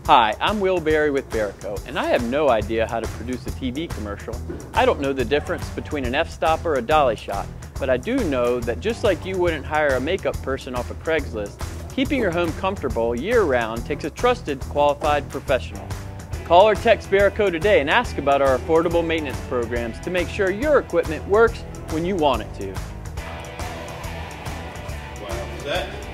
Hi, I'm Will Berry with Berico, and I have no idea how to produce a TV commercial. I don't know the difference between an f-stop or a dolly shot, but I do know that just like you wouldn't hire a makeup person off of Craigslist, keeping your home comfortable year-round takes a trusted, qualified professional. Call or text Berico today and ask about our affordable maintenance programs to make sure your equipment works when you want it to. Wow, is that